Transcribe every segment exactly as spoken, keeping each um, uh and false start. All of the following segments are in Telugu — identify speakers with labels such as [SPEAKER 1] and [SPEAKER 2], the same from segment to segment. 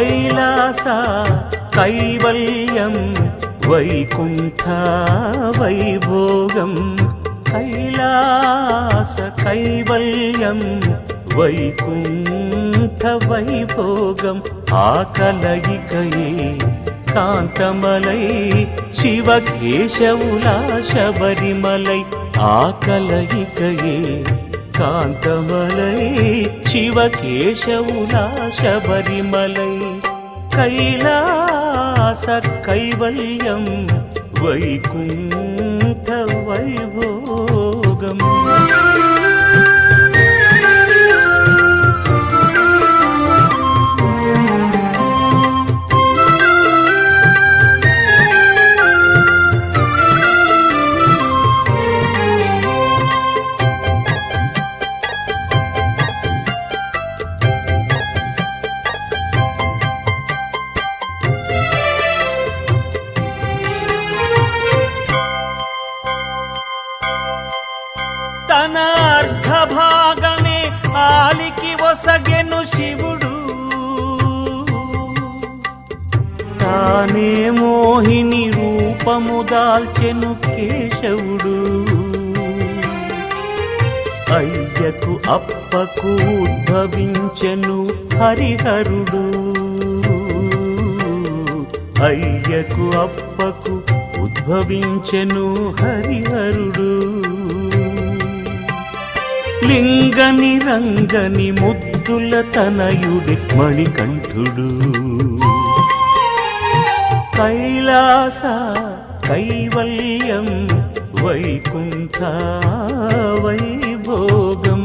[SPEAKER 1] కైలాస కైవల్యం వైకుంఠ వైభోగం కైలాస కైవల్యం వైకుంఠ వైభోగం ఆ కలయికయే కాంతమలై శివకేశవుల శబరిమలై ఆ కలయికయే కాంతమలై శివకేశవుల శబరిమలై కైలాస కైవల్యం వైకుంఠ వైభోగం తన అర్ధభాగమే ఆలికి ఒసగెను శివుడు తానే మోహిని రూపము దాల్చెను కేశవుడు అయ్యకు అప్పకు ఉద్భవించెను హరిహరుడు అయ్యకు అప్పకు ఉద్భవించెను హరిహరుడు లింగని రంగని ముద్దుల తనయుడి మణికంఠుడు కైలాస కైవల్యం వైకుంఠ వైభోగం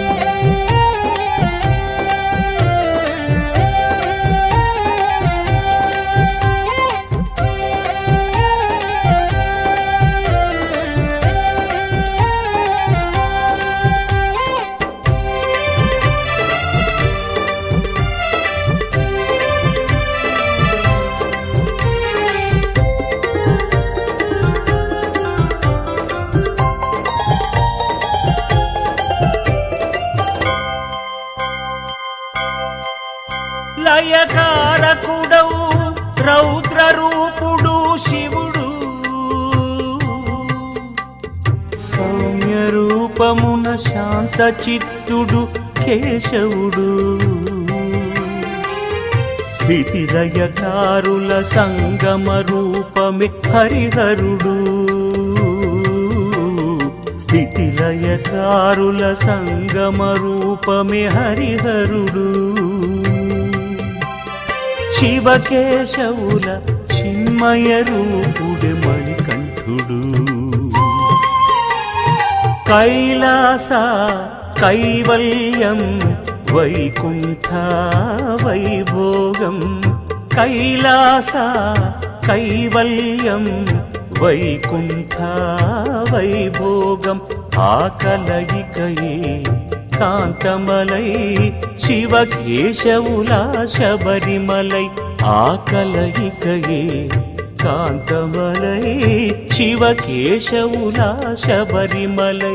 [SPEAKER 1] లయకారకుడవు రౌద్ర రూపుడు శివుడు సౌమ్య రూపమున శాంత చిత్తుడు కేశవుడు స్థితి లయకారుల సంగమ రూపమే హరిహరుడు స్థితి లయకారుల సంగమ రూపమే హరిహరుడు శివకేశవుల చిన్మయ రూపుడు మణికంఠుడు కైలాస కైవల్యం వైకుంఠ వైభోగం కైలాస కైవల్యం వైకుంఠ వైభోగం ఆ కలయికయే కాంతమలై శివకేశవుల శబరిమలై ఆ కలయికయే కాంతమలై శివకేశవుల శబరిమలై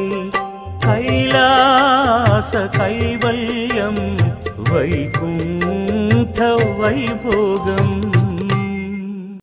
[SPEAKER 1] కైలాస కైవల్యం వైకుంఠ వైభోగం